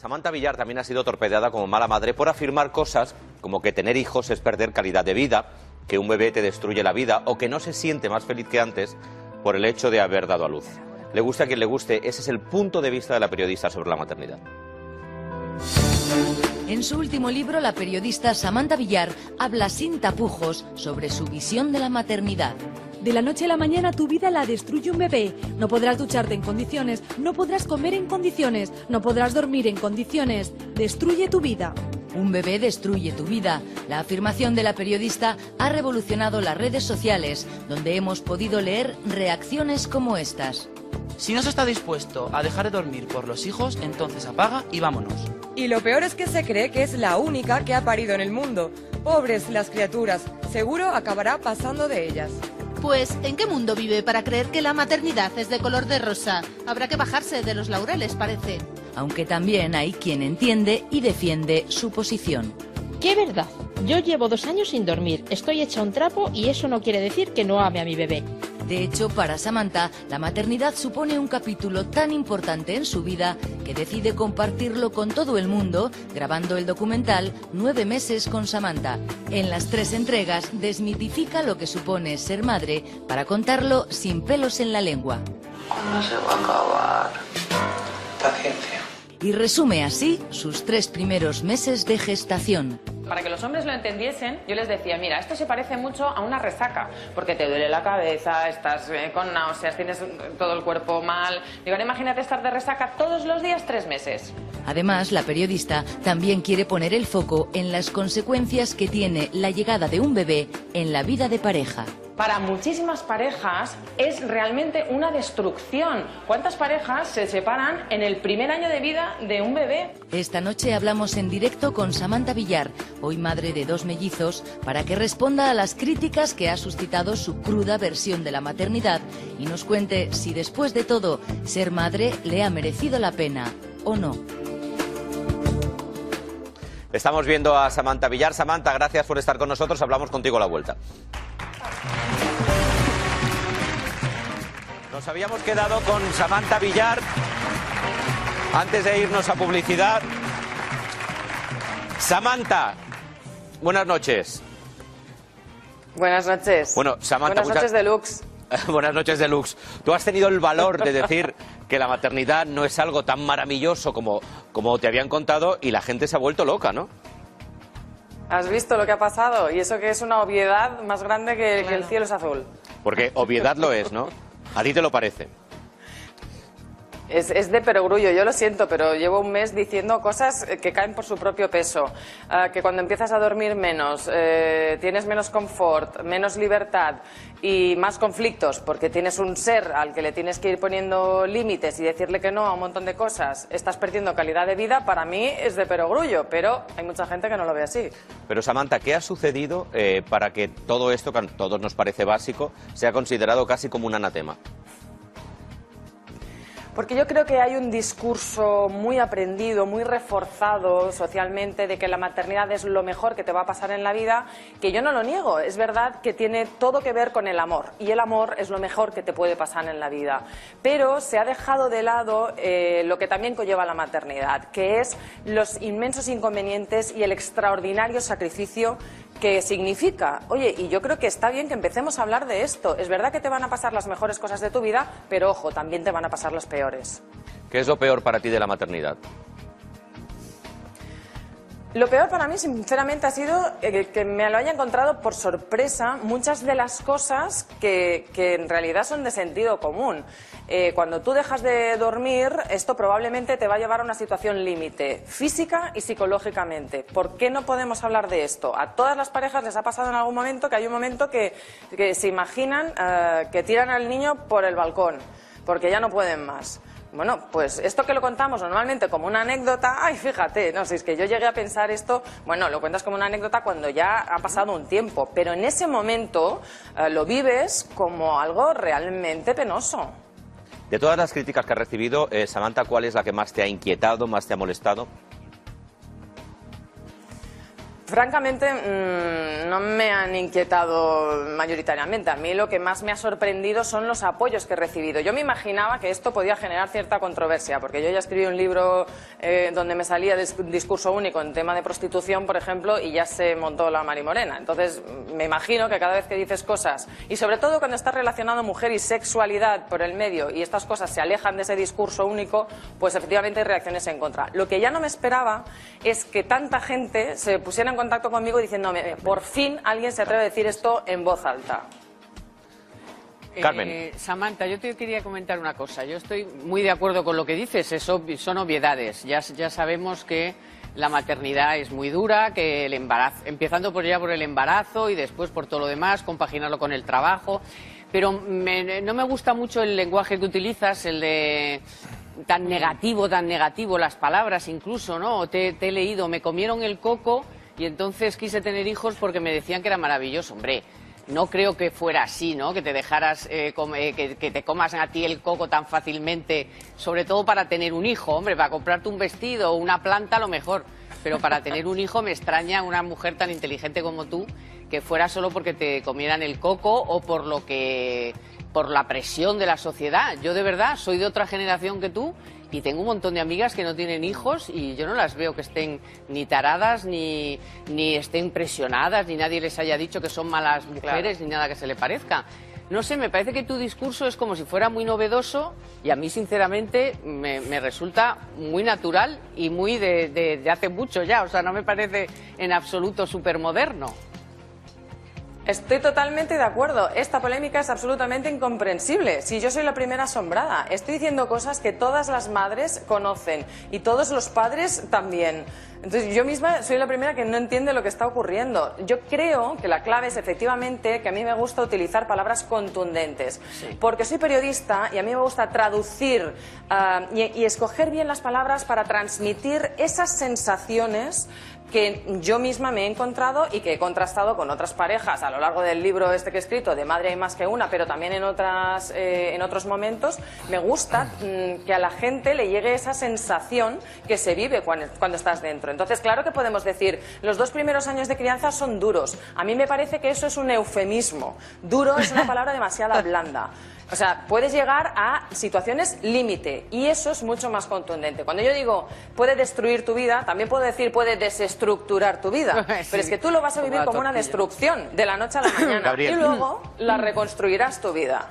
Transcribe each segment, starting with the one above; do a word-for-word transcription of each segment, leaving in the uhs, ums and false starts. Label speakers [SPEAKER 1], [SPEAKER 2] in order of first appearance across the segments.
[SPEAKER 1] Samantha Villar también ha sido torpedeada como mala madre por afirmar cosas como que tener hijos es perder calidad de vida, que un bebé te destruye la vida o que no se siente más feliz que antes por el hecho de haber dado a luz. Le guste a quien le guste, ese es el punto de vista de la periodista sobre la maternidad.
[SPEAKER 2] En su último libro, la periodista Samantha Villar habla sin tapujos sobre su visión de la maternidad.
[SPEAKER 3] De la noche a la mañana tu vida la destruye un bebé. No podrás ducharte en condiciones, no podrás comer en condiciones, no podrás dormir en condiciones. Destruye tu vida.
[SPEAKER 2] Un bebé destruye tu vida. La afirmación de la periodista ha revolucionado las redes sociales, donde hemos podido leer reacciones como estas.
[SPEAKER 4] Si no se está dispuesto a dejar de dormir por los hijos, entonces apaga y vámonos.
[SPEAKER 5] Y lo peor es que se cree que es la única que ha parido en el mundo. Pobres las criaturas, seguro acabará pasando de ellas.
[SPEAKER 6] Pues, ¿en qué mundo vive para creer que la maternidad es de color de rosa? Habrá que bajarse de los laureles, parece.
[SPEAKER 2] Aunque también hay quien entiende y defiende su posición.
[SPEAKER 7] ¡Qué verdad! Yo llevo dos años sin dormir, estoy hecha un trapo y eso no quiere decir que no ame a mi bebé.
[SPEAKER 2] De hecho, para Samantha, la maternidad supone un capítulo tan importante en su vida que decide compartirlo con todo el mundo, grabando el documental Nueve meses con Samantha. En las tres entregas desmitifica lo que supone ser madre para contarlo sin pelos en la lengua.
[SPEAKER 8] ¿Cuándo se va a acabar? Paciencia.
[SPEAKER 2] Y resume así sus tres primeros meses de gestación.
[SPEAKER 9] Para que los hombres lo entendiesen, yo les decía, mira, esto se parece mucho a una resaca, porque te duele la cabeza, estás eh, con náuseas, tienes todo el cuerpo mal. Digo, ahora imagínate estar de resaca todos los días tres meses.
[SPEAKER 2] Además, la periodista también quiere poner el foco en las consecuencias que tiene la llegada de un bebé en la vida de pareja.
[SPEAKER 9] Para muchísimas parejas es realmente una destrucción. ¿Cuántas parejas se separan en el primer año de vida de un bebé?
[SPEAKER 2] Esta noche hablamos en directo con Samantha Villar, hoy madre de dos mellizos, para que responda a las críticas que ha suscitado su cruda versión de la maternidad y nos cuente si después de todo ser madre le ha merecido la pena o no.
[SPEAKER 1] Estamos viendo a Samantha Villar. Samantha, gracias por estar con nosotros. Hablamos contigo a la vuelta. Nos habíamos quedado con Samantha Villar antes de irnos a publicidad. Samantha, buenas noches.
[SPEAKER 9] Buenas noches.
[SPEAKER 1] Bueno, Samantha,
[SPEAKER 9] buenas noches, Deluxe.
[SPEAKER 1] Buenas noches, Deluxe. Tú has tenido el valor de decir que la maternidad no es algo tan maravilloso como, como te habían contado y la gente se ha vuelto loca, ¿no?
[SPEAKER 9] ¿Has visto lo que ha pasado? Y eso que es una obviedad más grande que, claro, que el cielo es azul.
[SPEAKER 1] Porque obviedad lo es, ¿no? ¿A ti te lo parece?
[SPEAKER 9] Es, es de perogrullo, yo lo siento, pero llevo un mes diciendo cosas que caen por su propio peso. Uh, que cuando empiezas a dormir menos, eh, tienes menos confort, menos libertad y más conflictos, porque tienes un ser al que le tienes que ir poniendo límites y decirle que no a un montón de cosas, estás perdiendo calidad de vida, para mí es de perogrullo, pero hay mucha gente que no lo ve así.
[SPEAKER 1] Pero Samantha, ¿qué ha sucedido eh, para que todo esto, que a todos nos parece básico, sea considerado casi como un anatema?
[SPEAKER 9] Porque yo creo que hay un discurso muy aprendido, muy reforzado socialmente de que la maternidad es lo mejor que te va a pasar en la vida, que yo no lo niego. Es verdad que tiene todo que ver con el amor y el amor es lo mejor que te puede pasar en la vida. Pero se ha dejado de lado eh, lo que también conlleva la maternidad, que es los inmensos inconvenientes y el extraordinario sacrificio que significa. Oye, y yo creo que está bien que empecemos a hablar de esto. Es verdad que te van a pasar las mejores cosas de tu vida, pero ojo, también te van a pasar las peores.
[SPEAKER 1] ¿Qué es lo peor para ti de la maternidad?
[SPEAKER 9] Lo peor para mí, sinceramente, ha sido que me lo haya encontrado por sorpresa muchas de las cosas que, que en realidad son de sentido común. Eh, cuando tú dejas de dormir, esto probablemente te va a llevar a una situación límite, física y psicológicamente. ¿Por qué no podemos hablar de esto? A todas las parejas les ha pasado en algún momento que hay un momento que, que se imaginan uh, que tiran al niño por el balcón, porque ya no pueden más. Bueno, pues esto que lo contamos normalmente como una anécdota, ay, fíjate, no, si es que yo llegué a pensar esto, bueno, lo cuentas como una anécdota cuando ya ha pasado un tiempo, pero en ese momento eh, lo vives como algo realmente penoso.
[SPEAKER 1] De todas las críticas que has recibido, eh, Samantha, ¿cuál es la que más te ha inquietado, más te ha molestado?
[SPEAKER 9] Francamente, mmm, no me han inquietado mayoritariamente. A mí lo que más me ha sorprendido son los apoyos que he recibido. Yo me imaginaba que esto podía generar cierta controversia, porque yo ya escribí un libro eh, donde me salía un discurso único en tema de prostitución, por ejemplo, y ya se montó la marimorena. Entonces, me imagino que cada vez que dices cosas, y sobre todo cuando estás relacionado mujer y sexualidad por el medio, y estas cosas se alejan de ese discurso único, pues efectivamente hay reacciones en contra. Lo que ya no me esperaba es que tanta gente se pusiera en contacto conmigo diciéndome, por fin alguien se atreve a decir esto en voz alta.
[SPEAKER 1] Carmen.
[SPEAKER 10] Eh, Samantha, yo te quería comentar una cosa. Yo estoy muy de acuerdo con lo que dices, es obvi- son obviedades. Ya, ya sabemos que la maternidad es muy dura, que el embarazo, empezando por ya por el embarazo y después por todo lo demás, compaginarlo con el trabajo. Pero me, no me gusta mucho el lenguaje que utilizas, el de tan negativo, tan negativo, las palabras incluso, ¿no? Te, te he leído, me comieron el coco y entonces quise tener hijos porque me decían que era maravilloso. Hombre, no creo que fuera así, ¿no? Que te dejaras, eh, come, que, que te comas a ti el coco tan fácilmente, sobre todo para tener un hijo. Hombre, para comprarte un vestido o una planta a lo mejor, pero para tener un hijo me extraña una mujer tan inteligente como tú que fuera solo porque te comieran el coco o por lo que, por la presión de la sociedad. Yo de verdad soy de otra generación que tú y tengo un montón de amigas que no tienen hijos y yo no las veo que estén ni taradas, ni, ni estén presionadas, ni nadie les haya dicho que son malas mujeres, claro, ni nada que se le parezca. No sé, me parece que tu discurso es como si fuera muy novedoso y a mí, sinceramente, me, me resulta muy natural y muy de, de, de hace mucho ya. O sea, no me parece en absoluto supermoderno.
[SPEAKER 9] Estoy totalmente de acuerdo. Esta polémica es absolutamente incomprensible. Si yo soy la primera asombrada, estoy diciendo cosas que todas las madres conocen y todos los padres también. Entonces yo misma soy la primera que no entiende lo que está ocurriendo. Yo creo que la clave es efectivamente que a mí me gusta utilizar palabras contundentes, sí, porque soy periodista y a mí me gusta traducir uh, y, y escoger bien las palabras para transmitir esas sensaciones que yo misma me he encontrado y que he contrastado con otras parejas a lo largo del libro este que he escrito, de Madre hay más que una, pero también en, otras, eh, en otros momentos. Me gusta mmm, que a la gente le llegue esa sensación que se vive cuando, cuando estás dentro. Entonces, claro que podemos decir, los dos primeros años de crianza son duros. A mí me parece que eso es un eufemismo. Duro es una palabra demasiado blanda. O sea, puedes llegar a situaciones límite y eso es mucho más contundente. Cuando yo digo puede destruir tu vida, también puedo decir puede desestructurar tu vida. Sí, pero es que tú lo vas a vivir como, como una destrucción de la noche a la mañana. Gabriel. Y luego la reconstruirás tu vida.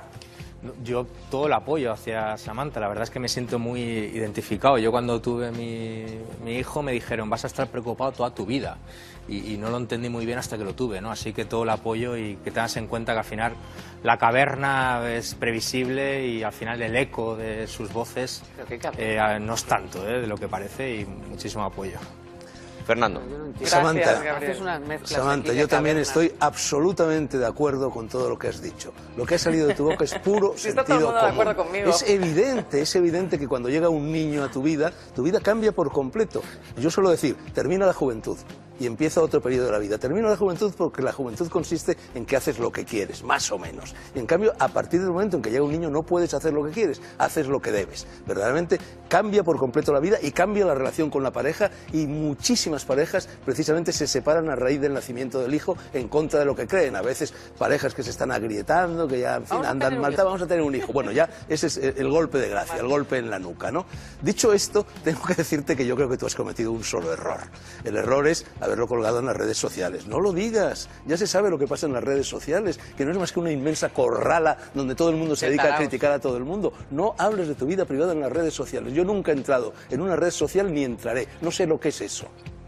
[SPEAKER 11] Yo todo el apoyo hacia Samantha, la verdad es que me siento muy identificado. Yo cuando tuve mi, mi hijo me dijeron vas a estar preocupado toda tu vida y, y no lo entendí muy bien hasta que lo tuve, ¿no? Así que todo el apoyo y que tengas en cuenta que al final la caverna es previsible y al final el eco de sus voces eh, no es tanto eh, de lo que parece y muchísimo apoyo.
[SPEAKER 1] Fernando.
[SPEAKER 12] Samantha, Samantha yo también estoy absolutamente de acuerdo con todo lo que has dicho. Lo que ha salido de tu boca es puro
[SPEAKER 9] sí,
[SPEAKER 12] sentido
[SPEAKER 9] está todo el mundo
[SPEAKER 12] común.
[SPEAKER 9] de acuerdo conmigo.
[SPEAKER 12] Es evidente, es evidente que cuando llega un niño a tu vida, tu vida cambia por completo. Yo suelo decir, termina la juventud y empieza otro periodo de la vida. Termina la juventud porque la juventud consiste en que haces lo que quieres, más o menos. Y en cambio, a partir del momento en que llega un niño no puedes hacer lo que quieres, haces lo que debes. Verdaderamente cambia por completo la vida y cambia la relación con la pareja y muchísimas parejas precisamente se separan a raíz del nacimiento del hijo en contra de lo que creen. A veces parejas que se están agrietando, que ya en fin, andan mal, vamos a tener un hijo. Bueno, ya ese es el golpe de gracia, el golpe en la nuca, ¿no? Dicho esto, tengo que decirte que yo creo que tú has cometido un solo error. El error es haberlo colgado en las redes sociales. No lo digas, ya se sabe lo que pasa en las redes sociales, que no es más que una inmensa corrala donde todo el mundo se dedica a criticar a todo el mundo. No hables de tu vida privada en las redes sociales. Yo nunca he entrado en una red social ni entraré. No sé lo que es eso.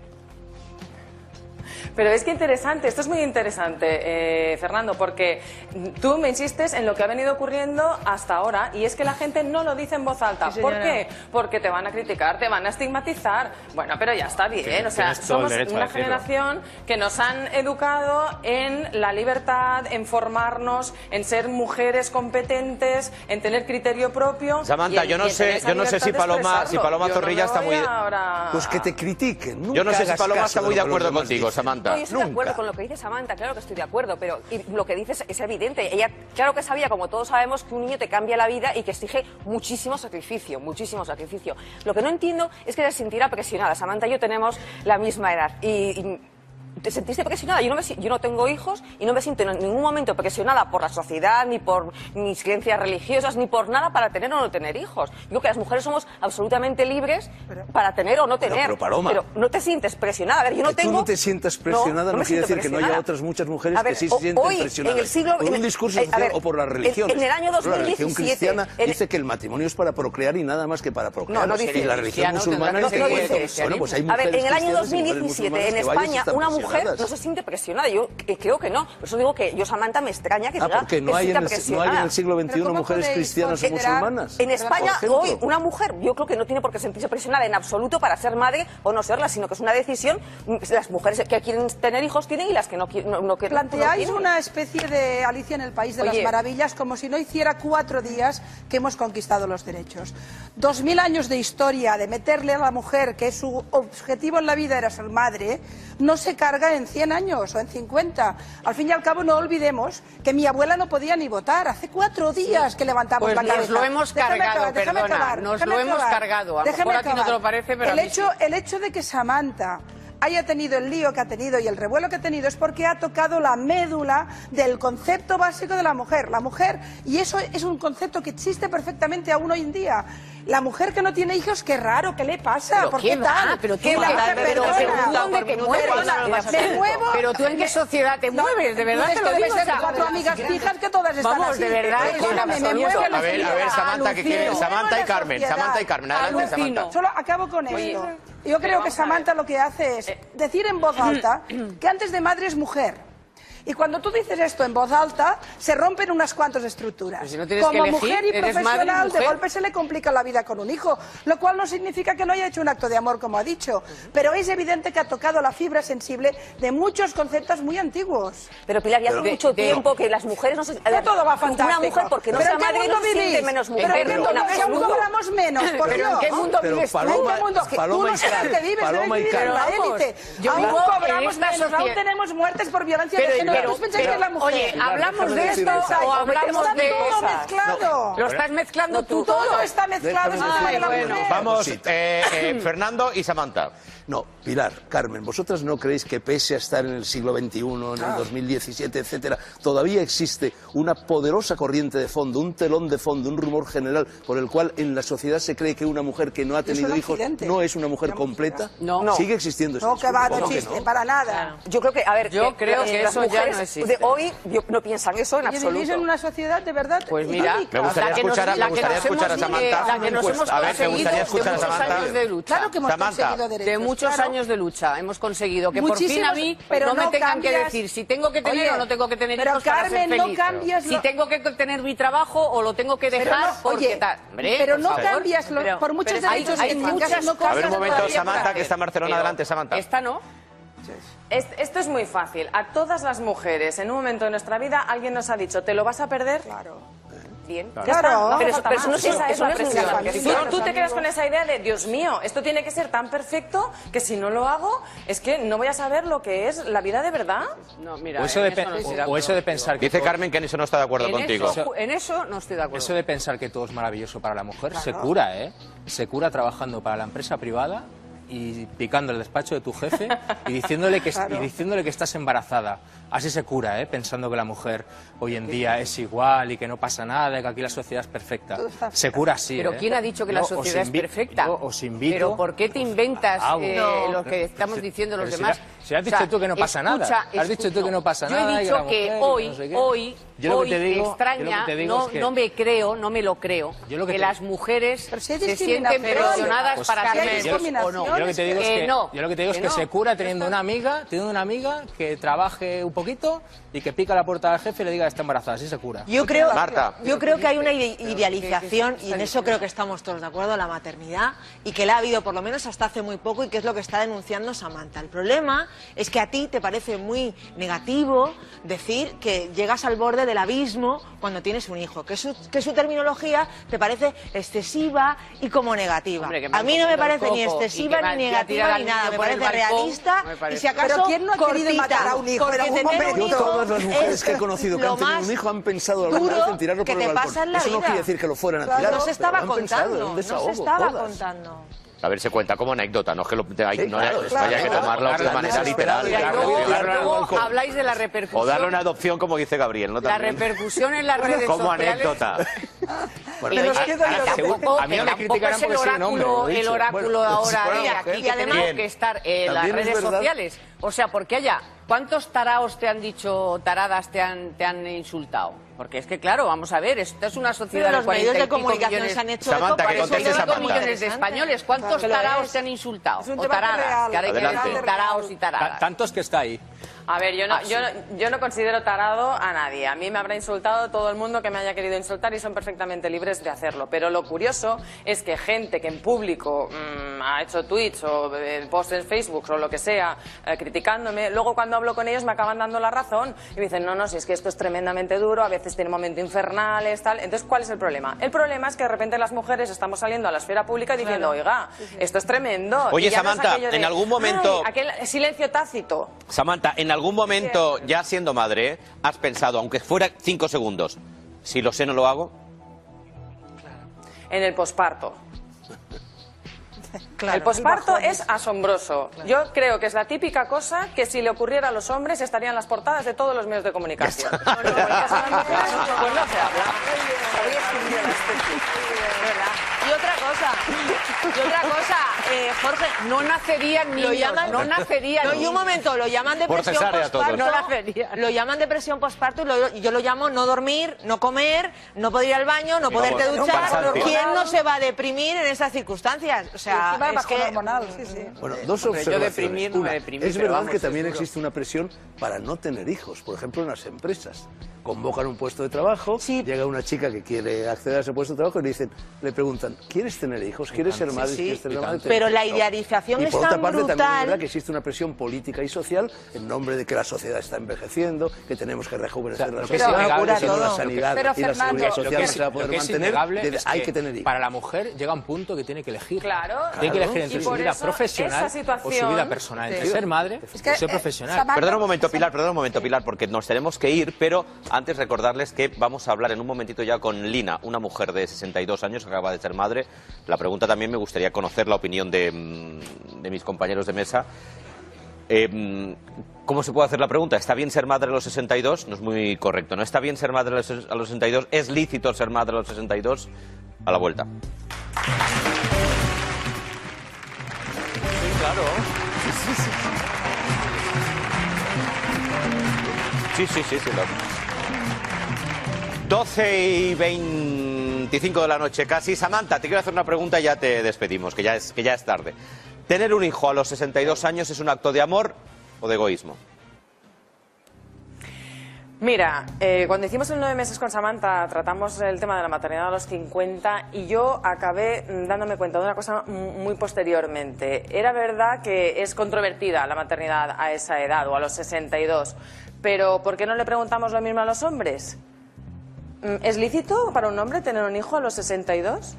[SPEAKER 9] Pero es que interesante, esto es muy interesante, eh, Fernando, porque tú me insistes en lo que ha venido ocurriendo hasta ahora y es que la gente no lo dice en voz alta. Sí, ¿por qué? Porque te van a criticar, te van a estigmatizar. Bueno, pero ya está bien, sí, o sea, somos una generación que nos han educado en la libertad, en formarnos, en ser mujeres competentes, en tener criterio propio.
[SPEAKER 1] Samantha,
[SPEAKER 9] en,
[SPEAKER 1] yo no sé, yo no sé si Paloma, si Paloma Zorrilla
[SPEAKER 9] no
[SPEAKER 1] está muy...
[SPEAKER 9] Ahora...
[SPEAKER 12] Pues que te critiquen. Nunca
[SPEAKER 1] yo no sé si Paloma está muy de acuerdo contigo, Samantha.
[SPEAKER 13] No, yo estoy de acuerdo con lo que dice Samantha, claro que estoy de acuerdo, pero lo que dices es evidente. Ella, claro que sabía, como todos sabemos, que un niño te cambia la vida y que exige muchísimo sacrificio, muchísimo sacrificio. Lo que no entiendo es que se sintiera presionada. Samantha y yo tenemos la misma edad y, y te sentiste presionada. Yo no, me, yo no tengo hijos y no me siento en ningún momento presionada por la sociedad, ni por mis creencias religiosas, ni por nada para tener o no tener hijos. Yo creo que las mujeres somos absolutamente libres pero, para tener o no tener.
[SPEAKER 12] Pero, pero, Paloma,
[SPEAKER 13] pero no te sientes presionada. A ver, yo no
[SPEAKER 12] que
[SPEAKER 13] tengo...
[SPEAKER 12] tú no te sientas presionada no, no, no quiere decir presionada. que no haya otras muchas mujeres ver, que sí se sienten
[SPEAKER 13] hoy,
[SPEAKER 12] presionadas.
[SPEAKER 13] En el siglo,
[SPEAKER 12] por un discurso social ver, o por las religiones.
[SPEAKER 13] En, en el año dos mil diecisiete...
[SPEAKER 12] La religión cristiana
[SPEAKER 13] en...
[SPEAKER 12] dice que el matrimonio es para procrear y nada más que para procrear.
[SPEAKER 13] No, no dice.
[SPEAKER 12] Y la religión musulmana dice
[SPEAKER 13] no, no
[SPEAKER 12] que...
[SPEAKER 13] dice.
[SPEAKER 12] Bueno, pues hay
[SPEAKER 13] a ver, en el año dos mil
[SPEAKER 12] y
[SPEAKER 13] diecisiete, en España, una mujer no se siente presionada. Yo creo que no. Por eso digo que yo, Samantha, me extraña que
[SPEAKER 12] ah,
[SPEAKER 13] diga
[SPEAKER 12] porque no
[SPEAKER 13] que
[SPEAKER 12] hay, en el,
[SPEAKER 13] presionada.
[SPEAKER 12] no hay en el siglo veintiuno mujeres cristianas o musulmanas.
[SPEAKER 13] En España, hoy, una mujer, yo creo que no tiene por qué sentirse presionada en absoluto para ser madre o no serla, sino que es una decisión. Las mujeres que quieren tener hijos tienen y las que no quieren. No, no,
[SPEAKER 14] Planteáis
[SPEAKER 13] no
[SPEAKER 14] una especie de Alicia en el País de Oye. las Maravillas, como si no hiciera cuatro días que hemos conquistado los derechos. Dos mil años de historia de meterle a la mujer que su objetivo en la vida era ser madre, no se carga en cien años o en cincuenta. Al fin y al cabo, no olvidemos que mi abuela no podía ni votar. Hace cuatro días que levantamos
[SPEAKER 10] pues
[SPEAKER 14] la cabeza.
[SPEAKER 10] Nos lo hemos
[SPEAKER 14] déjame
[SPEAKER 10] cargado,
[SPEAKER 14] acabar, déjame
[SPEAKER 10] perdona.
[SPEAKER 14] acabar,
[SPEAKER 10] nos
[SPEAKER 14] déjame
[SPEAKER 10] lo hemos
[SPEAKER 14] acabar.
[SPEAKER 10] cargado. A lo
[SPEAKER 14] Déjame
[SPEAKER 10] mejor a ti no te
[SPEAKER 14] acabar.
[SPEAKER 10] lo parece, pero
[SPEAKER 14] el
[SPEAKER 10] a mí
[SPEAKER 14] hecho,
[SPEAKER 10] sí.
[SPEAKER 14] el hecho de que Samantha haya tenido el lío que ha tenido y el revuelo que ha tenido es porque ha tocado la médula del concepto básico de la mujer. La mujer, y eso es un concepto que existe perfectamente aún hoy en día. La mujer que no tiene hijos, qué raro, ¿qué le pasa?
[SPEAKER 10] ¿Pero
[SPEAKER 14] ¿Por
[SPEAKER 10] qué
[SPEAKER 14] qué tal?
[SPEAKER 10] va? ¿Pero
[SPEAKER 14] ¿Qué
[SPEAKER 10] tú,
[SPEAKER 14] la
[SPEAKER 10] pero,
[SPEAKER 14] mujer
[SPEAKER 10] pero,
[SPEAKER 14] perdona?
[SPEAKER 10] pero, ¿dónde te mueves?
[SPEAKER 14] Me muevo.
[SPEAKER 10] Pero tú en qué sociedad te mueves, de verdad
[SPEAKER 14] es
[SPEAKER 10] te
[SPEAKER 14] que
[SPEAKER 10] lo
[SPEAKER 14] debe
[SPEAKER 10] digo.
[SPEAKER 14] ser cuatro amigas fijas que todas están
[SPEAKER 10] Vamos,
[SPEAKER 14] así.
[SPEAKER 10] de verdad,
[SPEAKER 14] Perdóname, me muevo en la
[SPEAKER 1] A ver, a ver, Samantha, ¿qué quiere? Samantha y Carmen, Samantha y Carmen, adelante, Samantha.
[SPEAKER 14] Solo acabo con esto. Yo creo que Samantha lo que hace es decir en voz alta que antes de madre es mujer. Y cuando tú dices esto en voz alta, se rompen unas cuantas estructuras.
[SPEAKER 10] Si no tienes
[SPEAKER 14] Como
[SPEAKER 10] que elegir,
[SPEAKER 14] mujer y
[SPEAKER 10] eres
[SPEAKER 14] profesional,
[SPEAKER 10] madre y mujer.
[SPEAKER 14] de golpe se le complica la vida con un hijo, lo cual no significa que no haya hecho un acto de amor, como ha dicho. Pero es evidente que ha tocado la fibra sensible de muchos conceptos muy antiguos.
[SPEAKER 13] Pero Pilar, ya hace
[SPEAKER 14] Pero,
[SPEAKER 13] mucho
[SPEAKER 14] de,
[SPEAKER 13] tiempo que las mujeres no se...
[SPEAKER 14] Que todo va fantástico.
[SPEAKER 13] Una mujer porque no
[SPEAKER 14] ¿Pero
[SPEAKER 13] sea
[SPEAKER 14] en qué
[SPEAKER 13] madre
[SPEAKER 14] mundo
[SPEAKER 13] no se siente
[SPEAKER 14] vivís?
[SPEAKER 13] menos mujer.
[SPEAKER 14] ¿Pero en qué mundo?
[SPEAKER 13] en
[SPEAKER 14] Si aún
[SPEAKER 13] absoluto.
[SPEAKER 14] cobramos menos, por
[SPEAKER 10] ¿Pero
[SPEAKER 14] Dios.
[SPEAKER 10] en qué mundo
[SPEAKER 12] Pero
[SPEAKER 10] vives tú?
[SPEAKER 12] Paloma,
[SPEAKER 14] ¿En qué mundo? Que
[SPEAKER 12] Paloma
[SPEAKER 14] tú no
[SPEAKER 12] y
[SPEAKER 14] sabes
[SPEAKER 12] Carmen,
[SPEAKER 14] que vives,
[SPEAKER 12] Paloma y
[SPEAKER 14] debes vivir en la
[SPEAKER 10] Carmen.
[SPEAKER 14] élite.
[SPEAKER 10] Yo
[SPEAKER 14] Aún
[SPEAKER 10] digo que
[SPEAKER 14] cobramos
[SPEAKER 10] esta
[SPEAKER 14] menos, aún
[SPEAKER 10] sociedad-
[SPEAKER 14] tenemos muertes por violencia de
[SPEAKER 10] Pero-
[SPEAKER 14] género.
[SPEAKER 10] pero-
[SPEAKER 14] ¿Vosotros pensáis
[SPEAKER 10] pero-
[SPEAKER 14] que es la mujer?
[SPEAKER 10] Oye, ¿hablamos de
[SPEAKER 12] decir
[SPEAKER 10] esto
[SPEAKER 12] eso.
[SPEAKER 10] o hablamos
[SPEAKER 14] Está
[SPEAKER 10] de
[SPEAKER 14] todo
[SPEAKER 10] esas?
[SPEAKER 14] mezclado.
[SPEAKER 10] Lo estás mezclando
[SPEAKER 14] No,
[SPEAKER 10] tú
[SPEAKER 14] todo
[SPEAKER 10] todo.
[SPEAKER 14] está mezclado.
[SPEAKER 12] Déjame
[SPEAKER 14] es el tema de la
[SPEAKER 10] decir-
[SPEAKER 14] mujer.
[SPEAKER 1] Vamos, eh, eh, Fernando y Samantha.
[SPEAKER 12] No, Pilar, Carmen, ¿vosotras no creéis que pese a estar en el siglo veintiuno, en el dos mil diecisiete, etcétera, todavía existe una poderosa corriente de fondo, un telón de fondo, un rumor general por el cual en la sociedad se cree que una mujer que no ha tenido
[SPEAKER 14] un
[SPEAKER 12] hijos
[SPEAKER 14] accidente.
[SPEAKER 12] no es una mujer completa?
[SPEAKER 10] No.
[SPEAKER 13] No.
[SPEAKER 12] Sigue existiendo ese
[SPEAKER 14] No, que va, no
[SPEAKER 12] discurso, ¿cómo que
[SPEAKER 14] existe,
[SPEAKER 12] no?
[SPEAKER 14] para nada.
[SPEAKER 13] Yo creo que, a ver,
[SPEAKER 10] Yo creo que
[SPEAKER 13] las
[SPEAKER 10] eso ya
[SPEAKER 13] mujeres
[SPEAKER 10] no existe.
[SPEAKER 13] de hoy yo- no piensan eso en
[SPEAKER 14] Oye, vivís
[SPEAKER 13] absoluto.
[SPEAKER 14] en una sociedad de verdad
[SPEAKER 10] Pues mira,
[SPEAKER 14] idílica.
[SPEAKER 1] Me gustaría
[SPEAKER 10] la que nos-
[SPEAKER 1] escuchar a- me
[SPEAKER 10] la que
[SPEAKER 1] gustaría
[SPEAKER 10] nos
[SPEAKER 1] escuchar a
[SPEAKER 10] hemos-
[SPEAKER 1] Samantha.
[SPEAKER 10] eh, la que nos hemos
[SPEAKER 1] A ver, me gustaría
[SPEAKER 10] conseguido
[SPEAKER 1] escuchar a
[SPEAKER 10] de muchos
[SPEAKER 1] Samantha.
[SPEAKER 10] años de lucha.
[SPEAKER 14] Claro que hemos
[SPEAKER 1] Samantha.
[SPEAKER 14] conseguido derechos.
[SPEAKER 10] De muchos
[SPEAKER 14] claro.
[SPEAKER 10] años de lucha hemos conseguido que por fin
[SPEAKER 14] Muchísimos,
[SPEAKER 10] a mí
[SPEAKER 14] pero
[SPEAKER 10] no me
[SPEAKER 14] no
[SPEAKER 10] tengan que
[SPEAKER 14] cambias-
[SPEAKER 10] decir si tengo que tener
[SPEAKER 14] Oye,
[SPEAKER 10] o no tengo que tener
[SPEAKER 14] pero
[SPEAKER 10] hijos para ser
[SPEAKER 14] Carmen, no
[SPEAKER 10] feliz.
[SPEAKER 14] cambias
[SPEAKER 10] Si
[SPEAKER 14] lo-
[SPEAKER 10] tengo que tener mi trabajo o lo tengo que
[SPEAKER 14] Pero
[SPEAKER 10] dejar
[SPEAKER 14] no,
[SPEAKER 10] porque
[SPEAKER 14] oye,
[SPEAKER 10] tal. Hombre,
[SPEAKER 14] pero
[SPEAKER 10] por
[SPEAKER 14] no
[SPEAKER 10] favor.
[SPEAKER 14] cambias lo-
[SPEAKER 10] Pero-
[SPEAKER 14] por muchos
[SPEAKER 10] pero hay-
[SPEAKER 14] derechos
[SPEAKER 10] hay
[SPEAKER 14] que
[SPEAKER 10] muchas
[SPEAKER 14] tengas, no
[SPEAKER 10] cosas
[SPEAKER 1] A ver, un momento,
[SPEAKER 10] todavía por
[SPEAKER 1] Samantha,
[SPEAKER 10] hacer.
[SPEAKER 1] que está Barcelona.
[SPEAKER 10] Pero
[SPEAKER 1] Adelante, Samantha.
[SPEAKER 10] Esta no.
[SPEAKER 9] Es- Esto es muy fácil. A todas las mujeres, en un momento de nuestra vida, alguien nos ha dicho, ¿te lo vas a perder?
[SPEAKER 14] Claro.
[SPEAKER 13] Bien.
[SPEAKER 9] Ya
[SPEAKER 14] Claro.
[SPEAKER 9] está, no hace
[SPEAKER 13] Pero,
[SPEAKER 9] falta
[SPEAKER 13] pero eso no
[SPEAKER 9] más.
[SPEAKER 13] es, esa,
[SPEAKER 9] Eso
[SPEAKER 13] eso no
[SPEAKER 9] es
[SPEAKER 13] es
[SPEAKER 9] muy
[SPEAKER 13] una
[SPEAKER 9] fácil.
[SPEAKER 13] presión.
[SPEAKER 9] Tú, tú te quedas con esa idea de, Dios mío, esto tiene que ser tan perfecto que si no lo hago, es que no voy a saber lo que es la vida de verdad.
[SPEAKER 10] No, mira,
[SPEAKER 11] O eso,
[SPEAKER 10] en
[SPEAKER 11] de,
[SPEAKER 10] eso
[SPEAKER 11] pe-
[SPEAKER 10] no estoy de
[SPEAKER 11] o- o
[SPEAKER 10] acuerdo
[SPEAKER 11] eso de
[SPEAKER 10] contigo.
[SPEAKER 11] pensar que
[SPEAKER 1] Dice
[SPEAKER 11] todo-
[SPEAKER 1] Carmen que en eso no está de acuerdo
[SPEAKER 10] En
[SPEAKER 1] contigo.
[SPEAKER 10] eso, en eso no estoy de acuerdo.
[SPEAKER 11] Eso de pensar que todo es maravilloso para la mujer se cura, ¿eh? Se cura trabajando para la empresa privada y picando el despacho de tu jefe y diciéndole que,
[SPEAKER 14] Claro.
[SPEAKER 11] y diciéndole que estás embarazada. Así se cura, ¿eh? Pensando que la mujer hoy en día es igual y que no pasa nada, y que aquí la sociedad es perfecta.
[SPEAKER 14] Todo está
[SPEAKER 11] Se cura así,
[SPEAKER 10] Pero
[SPEAKER 11] ¿eh?
[SPEAKER 10] ¿quién ha dicho que
[SPEAKER 11] Yo
[SPEAKER 10] la
[SPEAKER 11] os
[SPEAKER 10] sociedad es
[SPEAKER 11] invi-
[SPEAKER 10] perfecta?
[SPEAKER 11] yo os invito...
[SPEAKER 10] Pero ¿por qué te inventas
[SPEAKER 11] Ah,
[SPEAKER 10] eh,
[SPEAKER 11] no.
[SPEAKER 10] lo que estamos
[SPEAKER 11] Si-
[SPEAKER 10] diciendo los
[SPEAKER 11] pero si
[SPEAKER 10] demás?
[SPEAKER 11] la- si has dicho tú que no pasa nada. Has dicho tú que no pasa
[SPEAKER 10] yo
[SPEAKER 11] nada y
[SPEAKER 10] Yo he
[SPEAKER 11] que
[SPEAKER 10] dicho
[SPEAKER 11] la
[SPEAKER 10] que,
[SPEAKER 11] mujer,
[SPEAKER 10] hoy,
[SPEAKER 11] no sé qué.
[SPEAKER 10] hoy,
[SPEAKER 11] Yo lo que
[SPEAKER 10] hoy
[SPEAKER 11] te digo-
[SPEAKER 10] extraña,
[SPEAKER 11] yo lo que te digo
[SPEAKER 10] no,
[SPEAKER 11] es que-
[SPEAKER 10] no me creo, no me lo creo,
[SPEAKER 11] Yo lo que
[SPEAKER 10] que,
[SPEAKER 11] te-
[SPEAKER 10] las mujeres
[SPEAKER 14] Pero si hay
[SPEAKER 10] se sienten
[SPEAKER 14] discriminación.
[SPEAKER 10] presionadas
[SPEAKER 11] Pues,
[SPEAKER 10] para
[SPEAKER 14] si hay
[SPEAKER 10] ser menos o
[SPEAKER 14] discriminación,
[SPEAKER 10] no.
[SPEAKER 11] Yo lo que te digo es
[SPEAKER 10] Que
[SPEAKER 11] que,
[SPEAKER 10] no,
[SPEAKER 11] yo lo que te digo es
[SPEAKER 10] que
[SPEAKER 11] que
[SPEAKER 10] no.
[SPEAKER 11] se cura teniendo una amiga, teniendo una amiga que trabaje un poquito y que pica la puerta al jefe y le diga que está embarazada, así se cura.
[SPEAKER 15] Yo creo,
[SPEAKER 1] Marta.
[SPEAKER 15] yo creo que hay una ide- idealización, y en eso creo que estamos todos de acuerdo, la maternidad, y que la ha habido por lo menos hasta hace muy poco, y que es lo que está denunciando Samantha. El problema es que a ti te parece muy negativo decir que llegas al borde del abismo cuando tienes un hijo, que su, que su terminología te parece excesiva y como negativa.
[SPEAKER 10] Hombre, que me
[SPEAKER 15] a mí
[SPEAKER 10] han
[SPEAKER 15] no me
[SPEAKER 10] cogido el
[SPEAKER 15] parece ni
[SPEAKER 10] coco y
[SPEAKER 15] excesiva
[SPEAKER 10] que me
[SPEAKER 15] ni
[SPEAKER 10] han- ya tirar
[SPEAKER 15] negativa
[SPEAKER 10] al
[SPEAKER 15] ni nada,
[SPEAKER 10] niño
[SPEAKER 15] me
[SPEAKER 10] por el
[SPEAKER 15] parece
[SPEAKER 10] balcón,
[SPEAKER 15] realista
[SPEAKER 10] me parece.
[SPEAKER 15] y si acaso
[SPEAKER 14] Pero ¿quién no ha querido
[SPEAKER 15] cortita,
[SPEAKER 14] matar a un hijo en
[SPEAKER 15] porque
[SPEAKER 14] algún
[SPEAKER 15] tener
[SPEAKER 14] momento?
[SPEAKER 15] un
[SPEAKER 12] Yo
[SPEAKER 15] hijo
[SPEAKER 12] todas las mujeres
[SPEAKER 15] es
[SPEAKER 12] que he conocido que
[SPEAKER 15] lo
[SPEAKER 12] han tenido
[SPEAKER 15] más
[SPEAKER 12] un hijo han pensado alguna
[SPEAKER 15] duro
[SPEAKER 12] vez en tirarlo
[SPEAKER 15] que
[SPEAKER 12] por
[SPEAKER 15] te
[SPEAKER 12] el balcón.
[SPEAKER 15] pasa en la
[SPEAKER 12] Eso no
[SPEAKER 15] vida.
[SPEAKER 12] quiere decir que lo fueran a
[SPEAKER 14] Claro,
[SPEAKER 12] tirar.
[SPEAKER 15] No se
[SPEAKER 12] pero
[SPEAKER 15] estaba
[SPEAKER 12] lo han pensado,
[SPEAKER 15] contando,
[SPEAKER 12] en un
[SPEAKER 15] no se
[SPEAKER 12] desahogo,
[SPEAKER 15] estaba
[SPEAKER 12] todas.
[SPEAKER 15] contando.
[SPEAKER 1] A ver, se cuenta como anécdota, no es que lo hay,
[SPEAKER 12] Sí,
[SPEAKER 1] no,
[SPEAKER 12] claro,
[SPEAKER 1] no
[SPEAKER 12] claro,
[SPEAKER 1] haya que
[SPEAKER 12] claro,
[SPEAKER 1] tomarlo
[SPEAKER 12] claro,
[SPEAKER 1] de manera
[SPEAKER 12] claro,
[SPEAKER 1] literal.
[SPEAKER 12] claro,
[SPEAKER 10] Luego,
[SPEAKER 12] claro,
[SPEAKER 10] luego
[SPEAKER 12] claro.
[SPEAKER 10] habláis de la repercusión.
[SPEAKER 1] O darle una adopción, como dice Gabriel, ¿no?
[SPEAKER 10] La
[SPEAKER 1] También.
[SPEAKER 10] repercusión en las redes
[SPEAKER 1] Como
[SPEAKER 10] sociales.
[SPEAKER 1] anécdota.
[SPEAKER 10] Bueno,
[SPEAKER 1] Pero
[SPEAKER 10] y-
[SPEAKER 1] es que
[SPEAKER 10] y
[SPEAKER 1] doy lo
[SPEAKER 10] tampoco-
[SPEAKER 1] que- a mí no me
[SPEAKER 10] tampoco
[SPEAKER 1] criticarán
[SPEAKER 10] es el
[SPEAKER 1] porque soy un hombre,
[SPEAKER 10] oráculo,
[SPEAKER 1] lo he
[SPEAKER 10] el
[SPEAKER 1] dicho.
[SPEAKER 10] oráculo
[SPEAKER 1] Bueno,
[SPEAKER 10] ahora
[SPEAKER 1] bueno,
[SPEAKER 10] de aquí
[SPEAKER 1] y
[SPEAKER 10] que
[SPEAKER 1] además-
[SPEAKER 10] tenemos que estar en las
[SPEAKER 12] también es
[SPEAKER 10] redes
[SPEAKER 12] verdad-
[SPEAKER 10] sociales. O sea, porque haya, ¿cuántos taraos te han dicho, taradas te han, te han insultado? Porque es que, claro, vamos a ver, esta es una sociedad
[SPEAKER 15] Pero
[SPEAKER 10] de
[SPEAKER 15] los
[SPEAKER 10] cuarenta
[SPEAKER 15] medios
[SPEAKER 10] y
[SPEAKER 15] de
[SPEAKER 10] pico
[SPEAKER 15] comunicación
[SPEAKER 10] millones-
[SPEAKER 15] se han hecho
[SPEAKER 1] Samantha,
[SPEAKER 15] eco
[SPEAKER 1] que
[SPEAKER 15] para
[SPEAKER 1] conteste
[SPEAKER 15] eso.
[SPEAKER 1] Samantha.
[SPEAKER 10] millones de españoles. ¿Cuántos
[SPEAKER 15] Claro que lo
[SPEAKER 10] taraos
[SPEAKER 15] es.
[SPEAKER 10] te han insultado?
[SPEAKER 14] Es un
[SPEAKER 10] O
[SPEAKER 14] debate
[SPEAKER 10] taradas,
[SPEAKER 14] real.
[SPEAKER 10] que ahora hay que
[SPEAKER 1] Adelante.
[SPEAKER 10] decir taraos y
[SPEAKER 11] Ta-
[SPEAKER 10] taradas.
[SPEAKER 11] Tantos que está ahí.
[SPEAKER 9] A ver, yo no,
[SPEAKER 10] Ah,
[SPEAKER 9] yo,
[SPEAKER 10] sí.
[SPEAKER 9] no, yo no considero tarado a nadie. A mí me habrá insultado todo el mundo que me haya querido insultar y son perfectamente libres de hacerlo. Pero lo curioso es que gente que en público mmm, ha hecho tweets o eh, posts en Facebook o lo que sea eh, criticándome, luego cuando hablo con ellos me acaban dando la razón y me dicen, no, no, si es que esto es tremendamente duro, a veces tiene momentos infernales, tal. Entonces, ¿cuál es el problema? El problema es que de repente las mujeres estamos saliendo a la esfera pública diciendo, oiga, esto es tremendo.
[SPEAKER 1] Oye,
[SPEAKER 9] Y ya no es
[SPEAKER 1] Samantha,
[SPEAKER 9] aquello de,
[SPEAKER 1] en algún momento-
[SPEAKER 9] "Ay, aquel silencio tácito".
[SPEAKER 1] Samantha, en algún momento, ya siendo madre, has pensado, aunque fuera cinco segundos, si lo sé, no lo hago.
[SPEAKER 9] En el posparto.
[SPEAKER 14] Claro,
[SPEAKER 9] el posparto
[SPEAKER 14] el bajón.
[SPEAKER 9] es asombroso. Yo creo que es la típica cosa que si le ocurriera a los hombres estarían en las portadas de todos los medios de comunicación. No, no, porque eso a las mujeres, pues no se habla.
[SPEAKER 15] Y otra cosa, y otra cosa, eh, Jorge,
[SPEAKER 10] No nacerían
[SPEAKER 15] lo
[SPEAKER 10] niños,
[SPEAKER 15] llaman,
[SPEAKER 10] no nacerían
[SPEAKER 15] No, y un
[SPEAKER 10] niños.
[SPEAKER 15] momento, lo llaman
[SPEAKER 1] Por
[SPEAKER 15] depresión
[SPEAKER 1] cesárea todos.
[SPEAKER 15] postparto.
[SPEAKER 10] No nacerían.
[SPEAKER 15] Lo llaman depresión postparto y lo- y yo lo llamo no dormir, no comer, no poder ir al baño, no
[SPEAKER 1] Y
[SPEAKER 15] poderte
[SPEAKER 1] vamos,
[SPEAKER 15] duchar.
[SPEAKER 1] cansancio.
[SPEAKER 15] ¿Quién no se va a deprimir en esas circunstancias? O sea,
[SPEAKER 14] Encima de
[SPEAKER 15] es
[SPEAKER 14] bajón
[SPEAKER 15] que
[SPEAKER 14] hormonal, sí, sí.
[SPEAKER 12] Bueno, dos
[SPEAKER 10] Hombre, yo
[SPEAKER 12] observaciones.
[SPEAKER 10] deprimir no me
[SPEAKER 12] Una,
[SPEAKER 10] deprimí,
[SPEAKER 12] es
[SPEAKER 10] pero
[SPEAKER 12] verdad
[SPEAKER 10] vamos,
[SPEAKER 12] que
[SPEAKER 10] es
[SPEAKER 12] también
[SPEAKER 10] duro.
[SPEAKER 12] existe una presión para no tener hijos. Por ejemplo, en las empresas. Convocan un puesto de trabajo, llega una chica que quiere acceder a ese puesto de trabajo y le dicen, le preguntan, ¿quieres tener hijos? ¿Quieres ser madre?
[SPEAKER 15] sí,
[SPEAKER 12] ¿Quieres ser madre?
[SPEAKER 15] pero la
[SPEAKER 12] No.
[SPEAKER 15] idealización
[SPEAKER 12] y
[SPEAKER 15] es
[SPEAKER 12] por otra
[SPEAKER 15] tan
[SPEAKER 12] parte, también es
[SPEAKER 15] brutal.
[SPEAKER 12] verdad que existe una presión política y social en nombre de que la sociedad está envejeciendo, que tenemos que rejuvenecer
[SPEAKER 11] O sea,
[SPEAKER 12] la
[SPEAKER 11] lo que es
[SPEAKER 12] sociedad,
[SPEAKER 11] innegable
[SPEAKER 12] que si no
[SPEAKER 11] es
[SPEAKER 12] la
[SPEAKER 11] todo.
[SPEAKER 12] sanidad
[SPEAKER 14] Pero,
[SPEAKER 12] y la
[SPEAKER 14] Fernando,
[SPEAKER 12] seguridad
[SPEAKER 14] lo
[SPEAKER 12] social
[SPEAKER 11] Lo que
[SPEAKER 12] no
[SPEAKER 11] es,
[SPEAKER 12] se va a
[SPEAKER 11] lo
[SPEAKER 12] poder
[SPEAKER 11] que es
[SPEAKER 12] mantener,
[SPEAKER 11] innegable
[SPEAKER 12] desde-
[SPEAKER 11] es
[SPEAKER 12] hay
[SPEAKER 11] que
[SPEAKER 12] que tener hijos.
[SPEAKER 11] para la mujer llega un punto que tiene que elegir.
[SPEAKER 9] Claro.
[SPEAKER 11] Tiene que elegir entre
[SPEAKER 9] Y
[SPEAKER 11] su
[SPEAKER 9] por
[SPEAKER 11] vida
[SPEAKER 9] eso,
[SPEAKER 11] profesional
[SPEAKER 9] esa
[SPEAKER 11] o su
[SPEAKER 9] situación-
[SPEAKER 11] vida personal, entre
[SPEAKER 9] Sí.
[SPEAKER 11] ser madre
[SPEAKER 14] Es que,
[SPEAKER 11] o ser
[SPEAKER 14] eh,
[SPEAKER 11] profesional.
[SPEAKER 14] Samantha-
[SPEAKER 1] Perdona un momento, Pilar, perdona un momento, Pilar, porque nos tenemos que ir, pero antes recordarles que vamos a hablar en un momentito ya con Lina, una mujer de sesenta y dos años que acaba de ser madre. La pregunta también me gustaría conocer la opinión de, mm, de mis compañeros de mesa. Eh, ¿Cómo se puede hacer la pregunta? ¿Está bien ser madre a los sesenta y dos? No es muy correcto. ¿No está bien ser madre a los, a los sesenta y dos? ¿Es lícito ser madre a los sesenta y dos? A la vuelta. Sí, claro. Sí, sí, sí, sí. Lo... doce y veinticinco de la noche casi. Samantha, te quiero hacer una pregunta y ya te despedimos, que ya es, que ya es tarde. ¿Tener un hijo a los sesenta y dos años es un acto de amor o de egoísmo?
[SPEAKER 9] Mira, eh, cuando hicimos el nueve meses con Samantha tratamos el tema de la maternidad a los cincuenta y yo acabé mm, dándome cuenta de una cosa m- muy posteriormente. Era verdad que es controvertida la maternidad a esa edad o a los sesenta y dos, pero ¿por qué no le preguntamos lo mismo a los hombres? Mm, ¿Es lícito para un hombre tener un hijo a los sesenta y dos?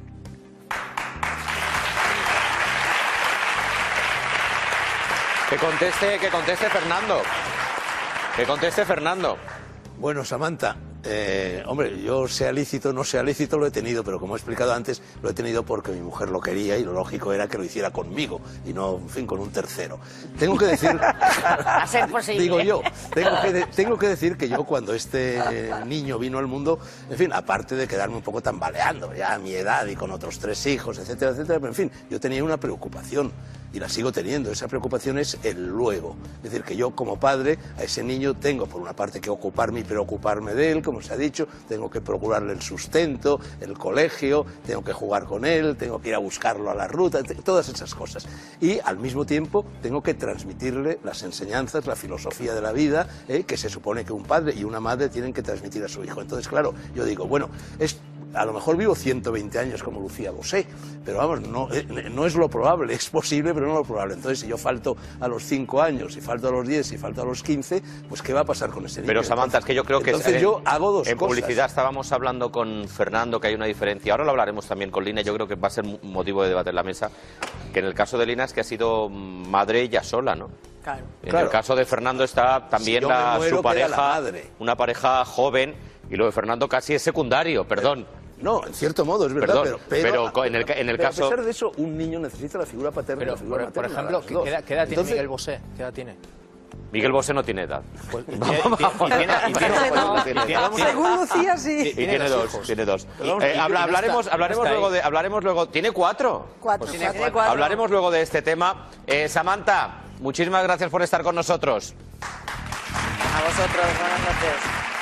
[SPEAKER 1] Que conteste, que conteste Fernando. Que conteste Fernando.
[SPEAKER 12] Bueno, Samantha, eh, hombre, yo sea lícito, no sea lícito, lo he tenido, pero como he explicado antes, lo he tenido porque mi mujer lo quería y lo lógico era que lo hiciera conmigo y no, en fin, con un tercero. Tengo que decir,
[SPEAKER 10] A ser posible.
[SPEAKER 12] digo yo, tengo que, de- tengo que decir que yo cuando este niño vino al mundo, en fin, aparte de quedarme un poco tambaleando ya a mi edad y con otros tres hijos, etcétera, etcétera, pero en fin, yo tenía una preocupación. Y la sigo teniendo. Esa preocupación es el luego. Es decir, que yo como padre a ese niño tengo por una parte que ocuparme y preocuparme de él, como se ha dicho, tengo que procurarle el sustento, el colegio, tengo que jugar con él, tengo que ir a buscarlo a la ruta, t- todas esas cosas. Y al mismo tiempo tengo que transmitirle las enseñanzas, la filosofía de la vida, eh, que se supone que un padre y una madre tienen que transmitir a su hijo. Entonces, claro, yo digo, bueno, es... A lo mejor vivo ciento veinte años como Lucía Bosé, pero vamos, no, eh, no es lo probable, es posible, pero no lo probable. Entonces, si yo falto a los cinco años, si falto a los diez, si falto a los quince, pues ¿qué va a pasar con ese niño?
[SPEAKER 1] Pero Samantha, es que yo creo que...
[SPEAKER 12] Entonces
[SPEAKER 1] en-
[SPEAKER 12] yo hago dos
[SPEAKER 1] En
[SPEAKER 12] cosas.
[SPEAKER 1] publicidad estábamos hablando con Fernando que hay una diferencia. Ahora lo hablaremos también con Lina, yo creo que va a ser un motivo de debate en la mesa. Que en el caso de Lina es que ha sido madre ella sola, ¿no?
[SPEAKER 10] Claro.
[SPEAKER 1] En
[SPEAKER 12] Claro.
[SPEAKER 1] el caso de Fernando está también
[SPEAKER 12] Si yo me
[SPEAKER 1] la,
[SPEAKER 12] muero,
[SPEAKER 1] su
[SPEAKER 12] queda
[SPEAKER 1] pareja,
[SPEAKER 12] la madre.
[SPEAKER 1] una pareja joven, y lo de Fernando casi es secundario, perdón.
[SPEAKER 12] No, en cierto modo, es verdad,
[SPEAKER 1] Perdón,
[SPEAKER 12] pero, pero,
[SPEAKER 1] pero en el, en el
[SPEAKER 12] pero
[SPEAKER 1] caso...
[SPEAKER 12] a pesar de eso, un niño necesita la figura paterna
[SPEAKER 11] Pero,
[SPEAKER 12] y la figura
[SPEAKER 11] por, por
[SPEAKER 12] materna.
[SPEAKER 11] ejemplo,
[SPEAKER 12] las
[SPEAKER 11] ¿qué
[SPEAKER 12] dos.
[SPEAKER 11] edad, qué edad tiene
[SPEAKER 12] Entonces,
[SPEAKER 11] Miguel Bosé? ¿Qué edad tiene?
[SPEAKER 1] Miguel Bosé no tiene edad.
[SPEAKER 11] Pues, y tiene- y tiene- y tiene- y tiene-
[SPEAKER 14] Según Lucía, sí.
[SPEAKER 1] Y tiene dos, tiene dos. Eh, habla- hablaremos hablaremos luego de... Hablaremos luego... ¿Tiene cuatro?
[SPEAKER 14] Cuatro.
[SPEAKER 1] Tiene
[SPEAKER 14] cuatro.
[SPEAKER 1] cuatro. Hablaremos luego de este tema. Eh, Samantha, muchísimas gracias por estar con nosotros.
[SPEAKER 9] A vosotros, buenas noches.